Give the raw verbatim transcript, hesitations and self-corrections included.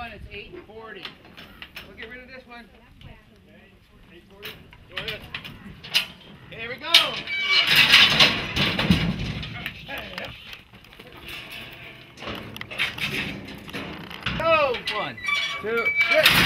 one, it's eight forty. We'll get rid of this one. eight forty. Go ahead. Here we go. Go. One, two, three.